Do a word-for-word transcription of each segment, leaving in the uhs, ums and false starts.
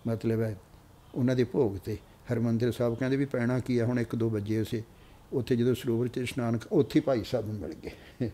मतलब है उन्हों के भोग से हरमंदिर साहब कहते भी पैना की है हुण एक दो बजे से उत्थे जो सरोवर च इशनान उत्थे भाई साहब मिल गए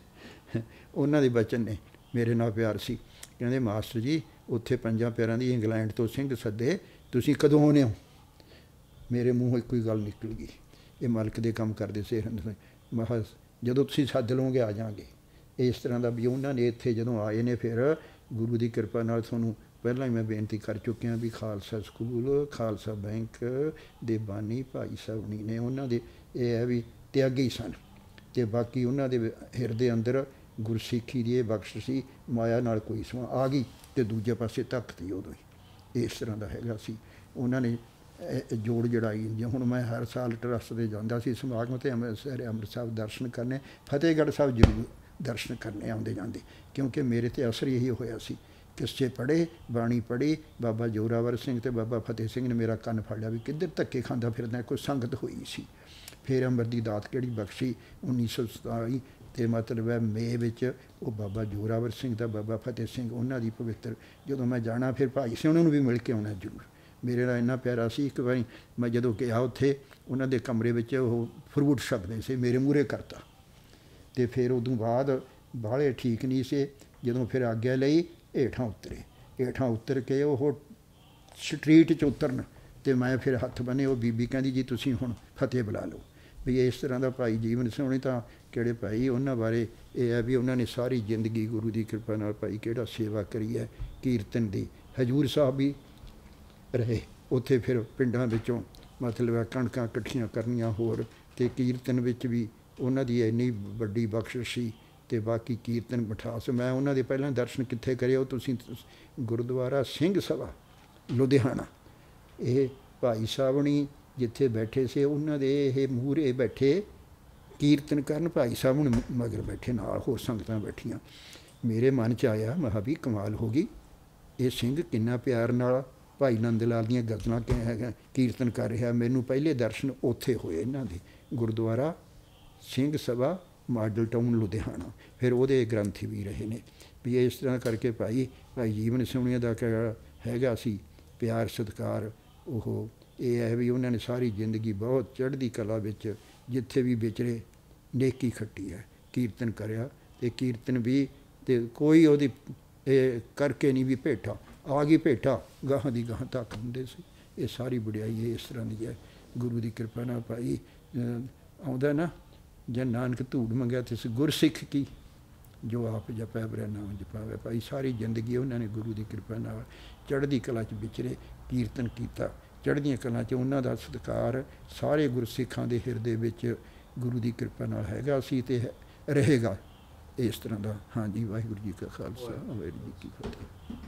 उन्होंने बचन ने मेरे नाल प्यार सी कहते मास्टर जी उत्थे पंजां पैरां दी इंग्लैंड तो सिंह सदे तुसीं कदों आउणे हो मेरे मूँह एक कोई गल निकल गई ये मालक दे काम करदे से महा जदों तुसीं सद लओगे आ जाएंगे इस तरह का भी उन्होंने इत्थे जदों आए ने फिर गुरु की कृपा नाल तुहानूं पहलां ही मैं बेनती कर चुकिया भी खालसा स्कूल खालसा बैंक दे बानी भाई साहब ने उन्होंने ये है भी त्यागी सन ते बाकी उन्होंने हिरदे अंदर गुरसिखी की बख्श सी माया नाल कोई समा आ गई तो दूजे पासे तक थी उदों ही इस तरह का हैगा सी उन्होंने जोड़ जड़ाई जो हुण मैं हर साल ट्रस्ट से जाता सी समागम तो अमृतसर अमृत साहब दर्शन करने फतेहगढ़ साहब जरूर दर्शन करने आते जाते क्योंकि मेरे तो असर यही होया सी किस्से पढ़े बाणी पढ़ी बाबा जोरावर सिंह ते बाबा फतेह सिंह ने मेरा कन्न फड़ लिया भी किधर धक्के खांदा फिरदा कोई संगत हुई सी फिर अमर की दात किहड़ी बख्शी उन्नीस सौ सताई तो मतलब है मे विच वो बाबा जोरावर सिंह दा बाबा फतेह सिंह उन्हां दी पवित्र जो मैं जाना फिर भाई से उन्होंने भी मिल के आना जरूर मेरे नाल इन्ना प्यारा सी एक बारी मैं जदों गया उत्थे उन्हां दे कमरे विच वो फ्रूट छकदे से मेरे मूहरे करता तो फिर उदों बाद बाहले ठीक नहीं से जदों फिर आग्या लई हेठां उतरे हेठां उतर के वो स्ट्रीट च उतरन तो मैं फिर हत्थ बने वो बीबी कहती जी तुसीं हुण फतेह बुला लो भी इस तरह का भाई जीवन सोहनी तो किहड़े भाई उन्होंने बारे ये है भी उन्होंने सारी जिंदगी गुरु की कृपा नाल भाई किहड़ा सेवा करी है कीर्तन की हजूर साहब भी रहे उत्थे फिर पिंडां विचों मतलब है कणकां इकट्ठियां करनियां होर ते कीर्तन विच भी उन्हां दी इन्नी वड्डी बख्शिश सी ते बाकी कीर्तन बिठास मैं उन्होंने पहलां दर्शन कित्थे करे हो तुसीं गुरुद्वारा सिंह सभा लुधियाना ये भाई साहब नी जिथे बैठे से उन्होंने ये मूहरे बैठे कीर्तन करन भाई साहब ने मगर बैठे नाल होर संगतां बैठियां मेरे मन च आया मैं भी कमाल हो गई ये सिंह किन्ना प्यार नाल भाई नंद लाल दीयां गज़लां कीर्तन कर रहा मैनूं पहले दर्शन उत्थे होए इन्हां दे गुरुद्वारा सिंह सभा मॉडल टाउन लुधियाना फिर वो ग्रंथी भी रहे ने भी इस तरह करके भाई भाई जीवन सोहणिया का हैगा सी प्यार सत्कार वो ये है भी उन्होंने सारी जिंदगी बहुत चढ़दी कला विच जिथे भी विचरे नेकी खट्टी है कीर्तन करया ते कीर्तन भी ते कोई वो करके नहीं भी भेठा आ गई भेठा गाहां दी गाहां तक हुंदे सी ये सारी वडियाई है इस तरह की है गुरु की कृपा नाल भाई आउंदा ना जै नानक धूड़ मंगया तिस गुरसिख की जो आप जपै बरै नाम जपावे भाई सारी जिंदगी उन्होंने गुरु की कृपा नाल चढ़दी कला च विचरे कीर्तन किया चढ़दियां कलां च उन्हां दा सत्कार सारे गुरसिखां दे हिरदे विच गुरु की कृपा नाल हैगा सी ते रहेगा इस तरह का। हाँ जी वाहिगुरू जी का खालसा वाहिगुरू जी की फतेह।